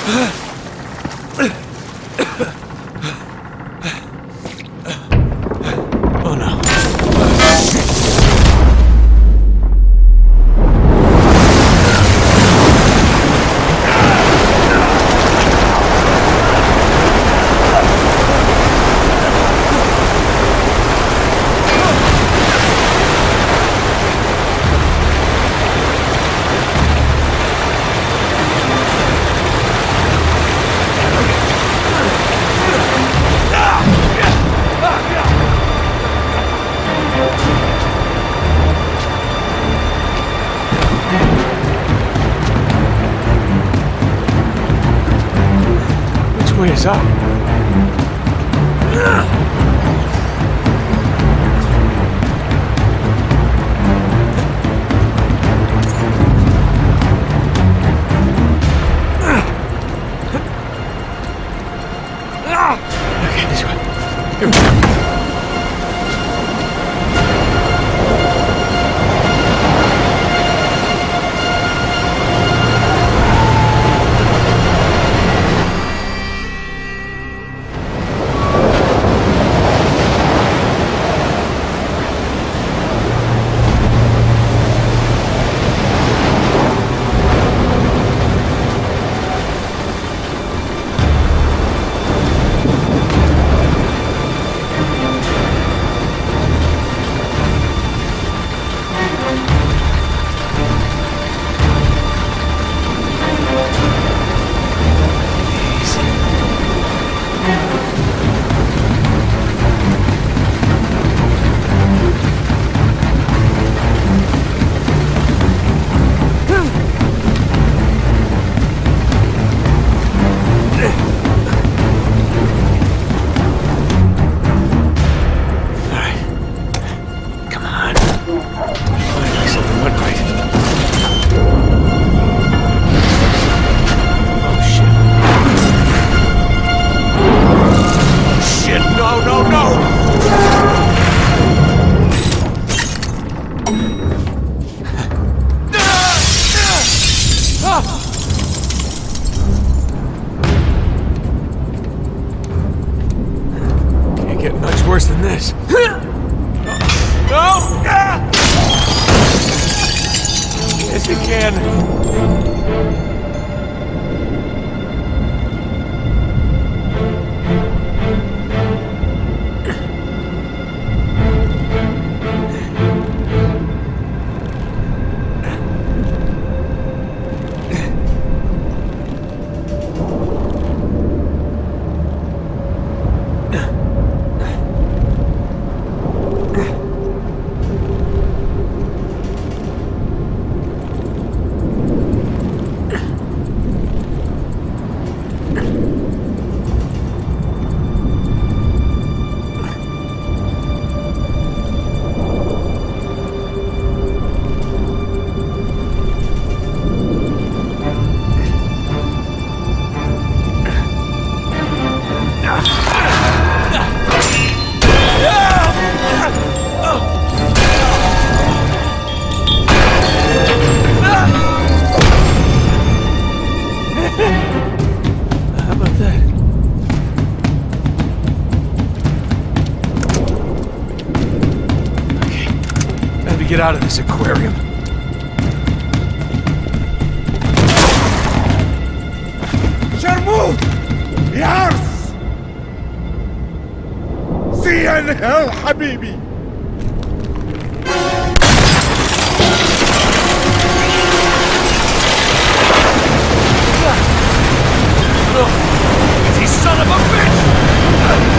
Oh no. Which way is up? Okay, this way. Here we go. Can't get much worse than this. No! Yes, you can. Get out of this aquarium. Sharmut! Yars! See you in hell, Habibi! You son of a bitch!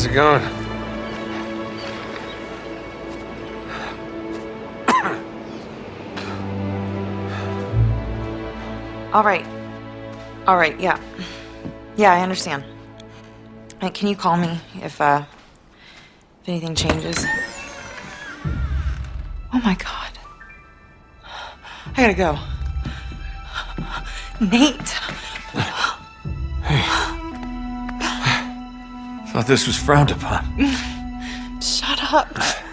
How's it going? All right. All right, yeah. Yeah, I understand. Can you call me if anything changes? Oh my God. I gotta go. Nate. Thought this was frowned upon. Shut up.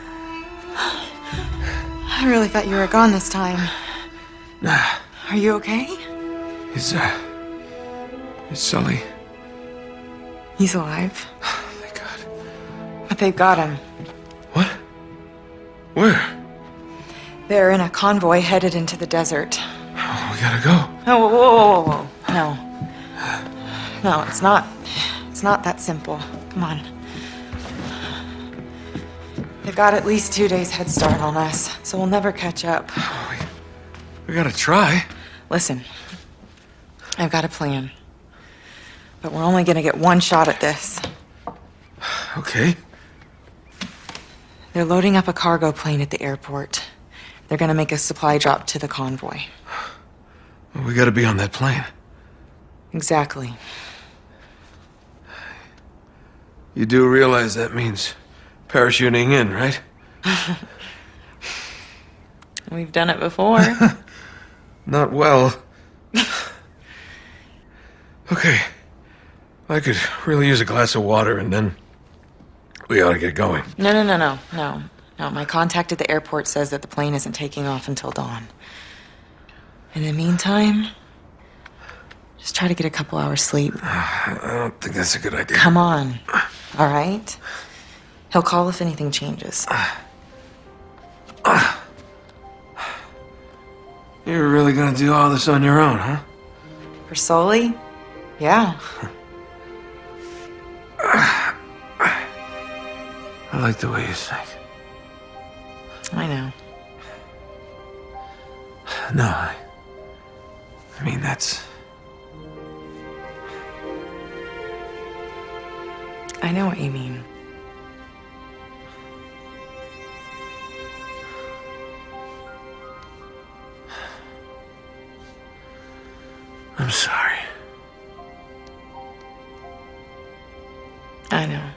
I really thought you were gone this time. Are you okay? Is Sully? He's alive. Thank God. But they've got him. What? Where? They're in a convoy headed into the desert. Oh, we gotta go. Oh, whoa, whoa, whoa, whoa. No. No, it's not. It's not that simple. Come on. They've got at least 2 days head start on us, so we'll never catch up. We gotta try. Listen, I've got a plan. But we're only gonna get one shot at this. Okay. They're loading up a cargo plane at the airport. They're gonna make a supply drop to the convoy. Well, we gotta be on that plane. Exactly. You do realize that means parachuting in, right? We've done it before. Not well. Okay. I could really use a glass of water and then we ought to get going. No. My contact at the airport says that the plane isn't taking off until dawn. In the meantime, just try to get a couple hours sleep. I don't think that's a good idea. Come on. All right? He'll call if anything changes. You're really gonna do all this on your own, huh? For Sully? Yeah. I like the way you think. I know. No, I mean, that's... I know what you mean. I'm sorry. I know.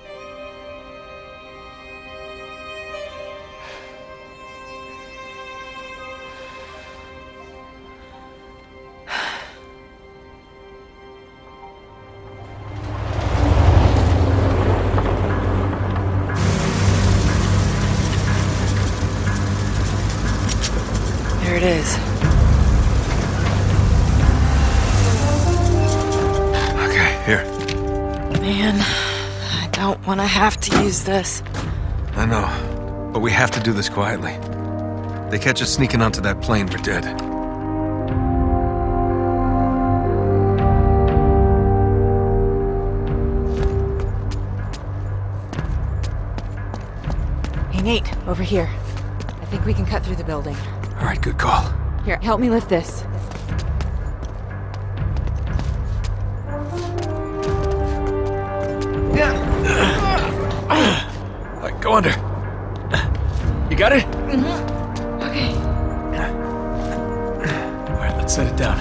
There it is. Okay, here. Man, I don't want to have to use this. I know, but we have to do this quietly. They catch us sneaking onto that plane, we're dead. Hey, Nate, over here. I think we can cut through the building. All right, good call. Here, help me lift this. All right, go under. You got it? Okay. All right, let's set it down.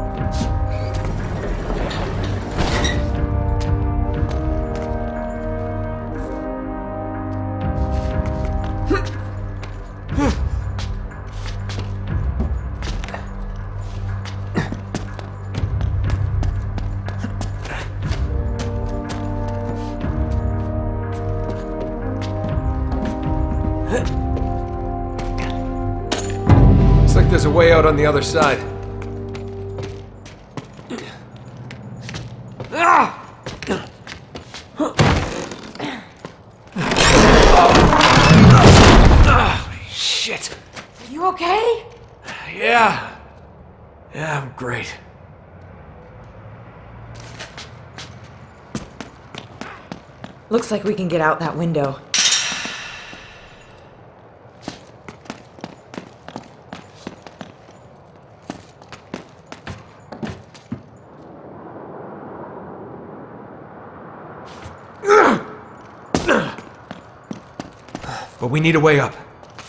Looks like there's a way out on the other side. Shit. Are you okay? Yeah. Yeah, I'm great. Looks like we can get out that window. but we need a way up.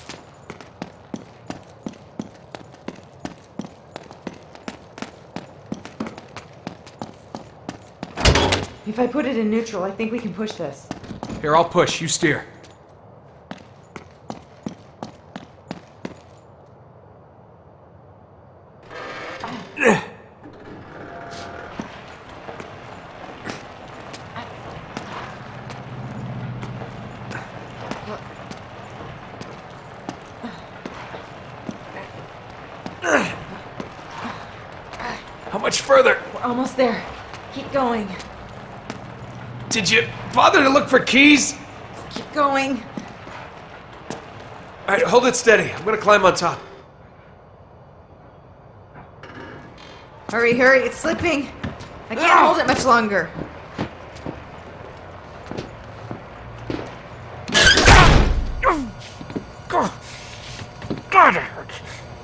If I put it in neutral, I think we can push this. Here, I'll push. You steer. How much further? We're almost there. Keep going. Did you bother to look for keys? Keep going. All right, hold it steady. I'm gonna climb on top. Hurry, hurry, it's slipping. I can't hold it much longer. God, it hurts.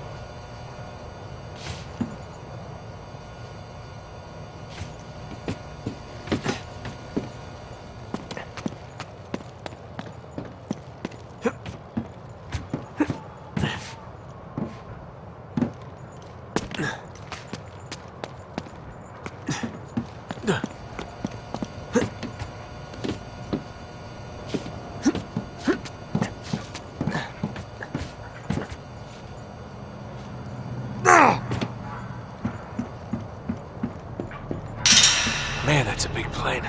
Man, that's a big plane.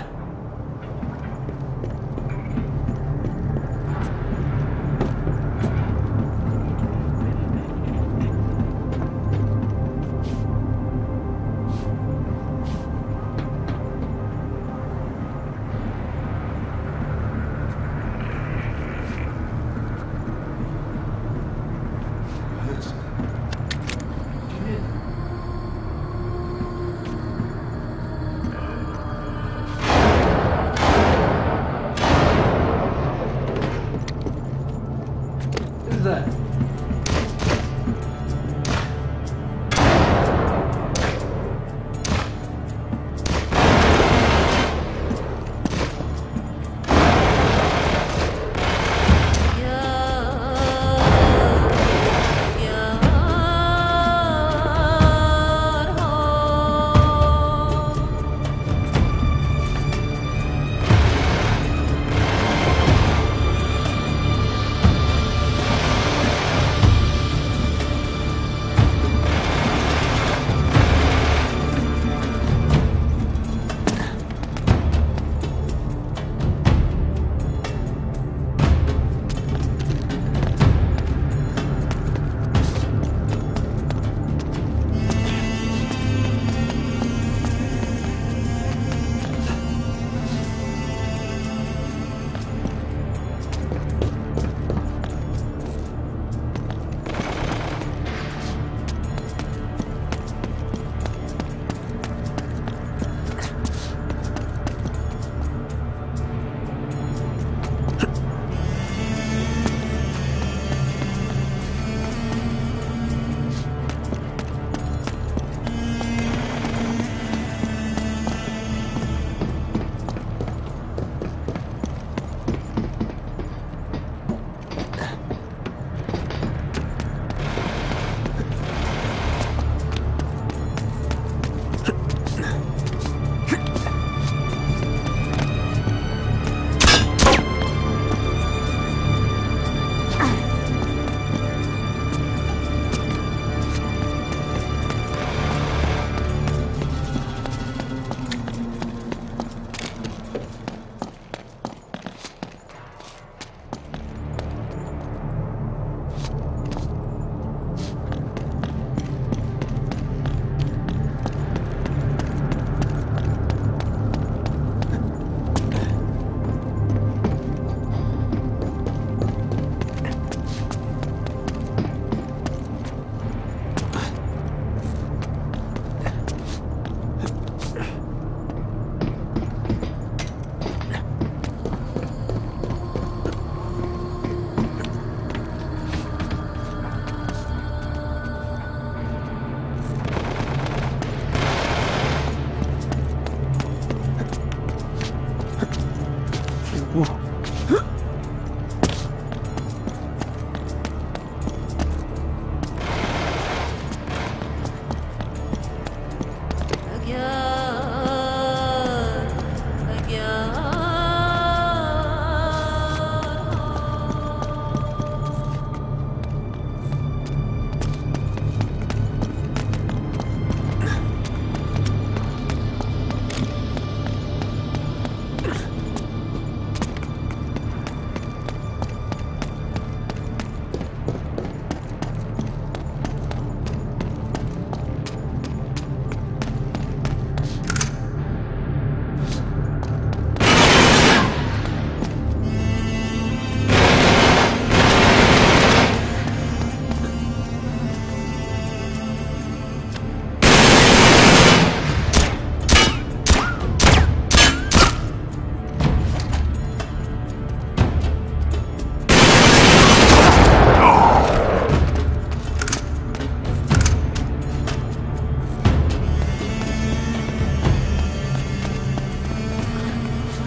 Who's that?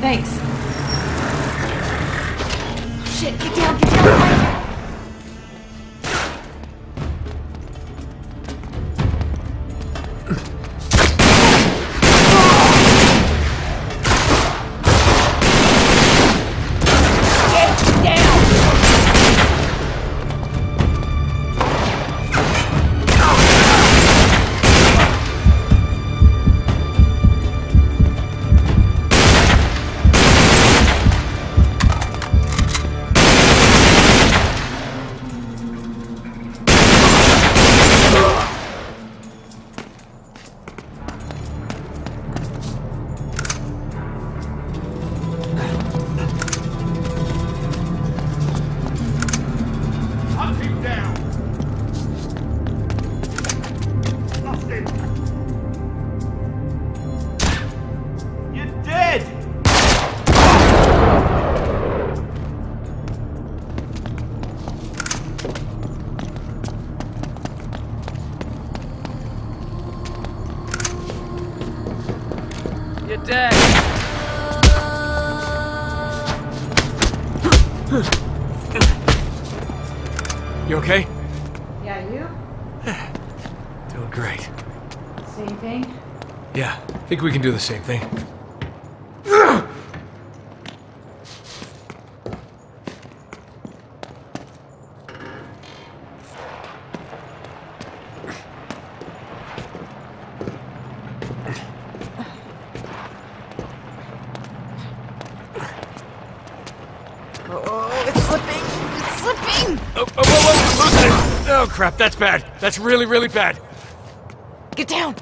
Thanks. Shit, get down, quick. Hunt him down! Lost him! You're dead! You're dead. You okay? Yeah, you? Doing great. Same thing? Yeah, I think we can do the same thing. Oh, it's slipping! It's slipping! Whoa, loosen it! Oh crap, that's bad. That's really, really bad. Get down!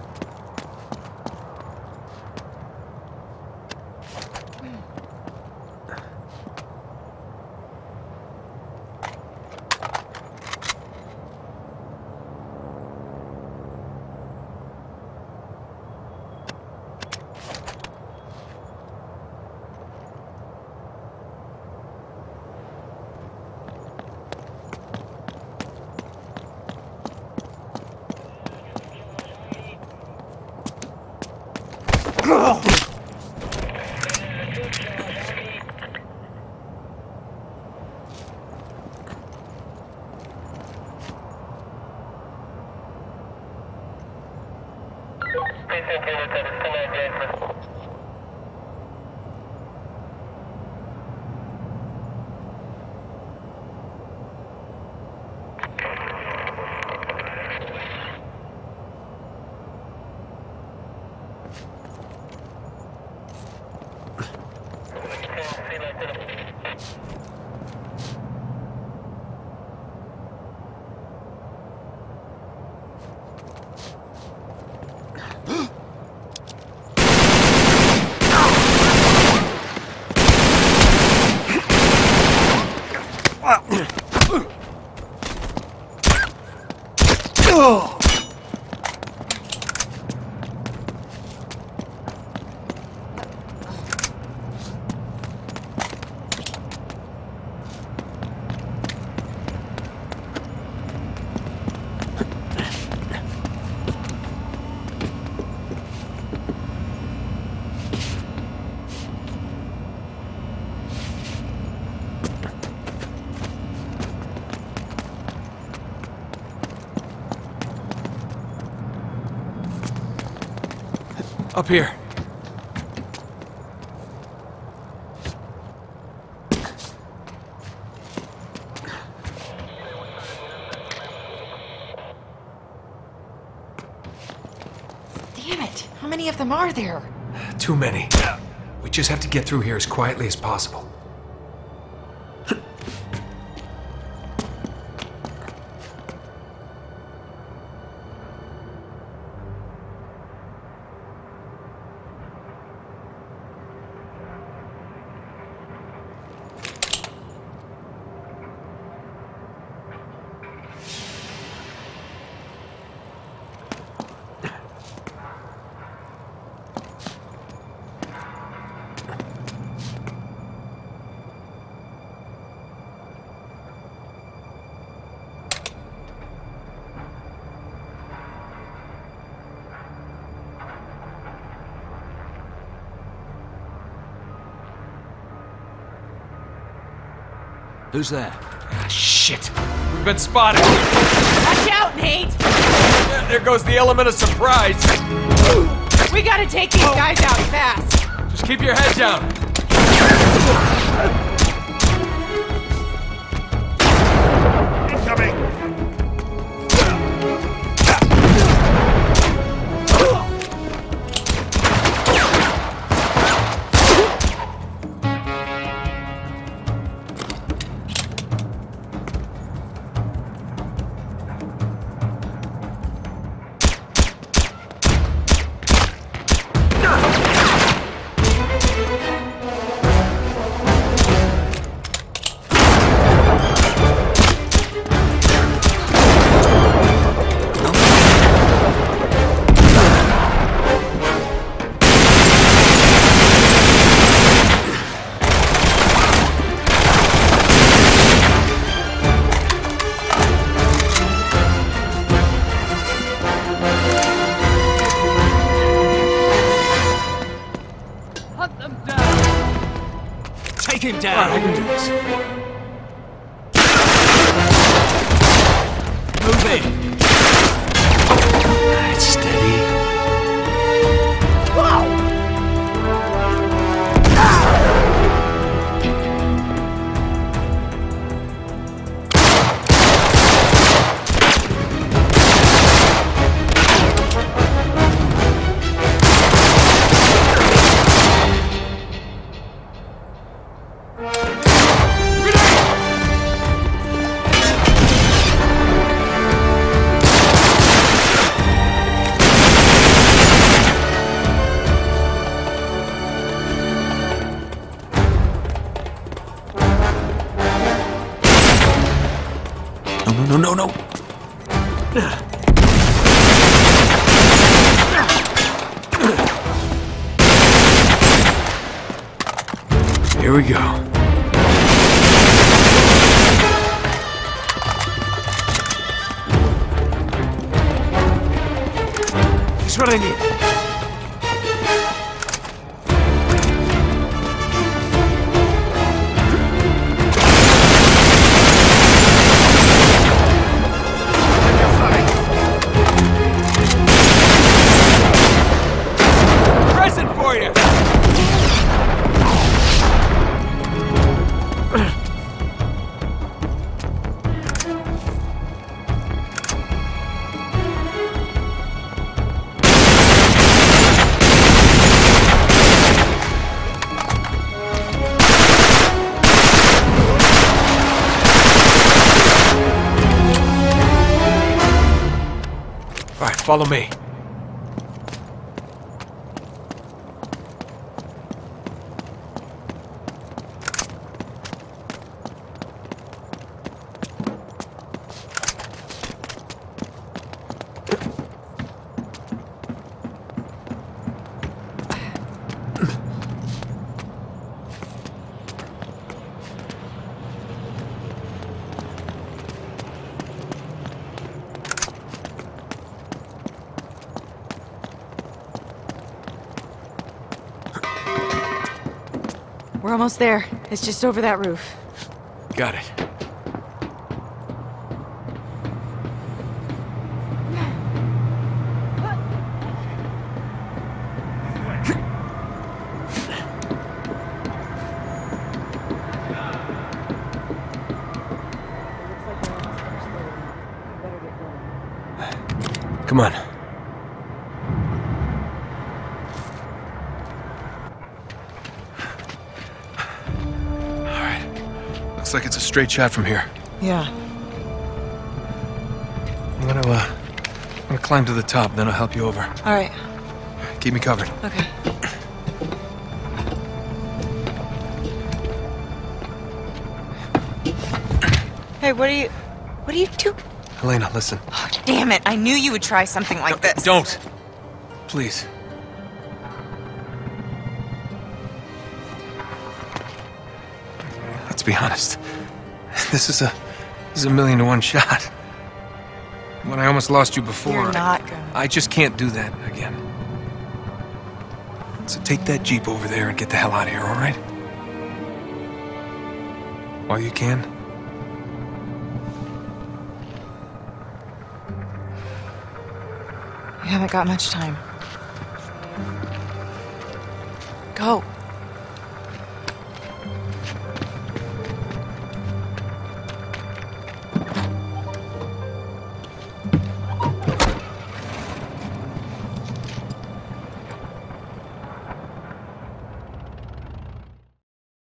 Up here. Damn it! How many of them are there? Too many. We just have to get through here as quietly as possible. Who's that? Ah, shit. We've been spotted. Watch out, Nate! There goes the element of surprise. We gotta take these guys out fast. Just keep your head down. Incoming! Take him All down! right, I can do this. Move in! That's steady. No. Here we go. This is what I need. Present for you. All right, follow me. We're almost there. It's just over that roof. Got it. Come on. All right. Looks like it's a straight shot from here. Yeah. I'm gonna climb to the top, then I'll help you over. All right. Keep me covered. Okay. Hey, what are you doing? Helena, listen. Oh, damn it. I knew you would try something like this. Don't! Please. Let's be honest. This is a 1,000,000 to 1 shot. When I almost lost you before, You're not gonna. I just can't do that again. So take that Jeep over there and get the hell out of here, all right? While you can. We haven't got much time. Go.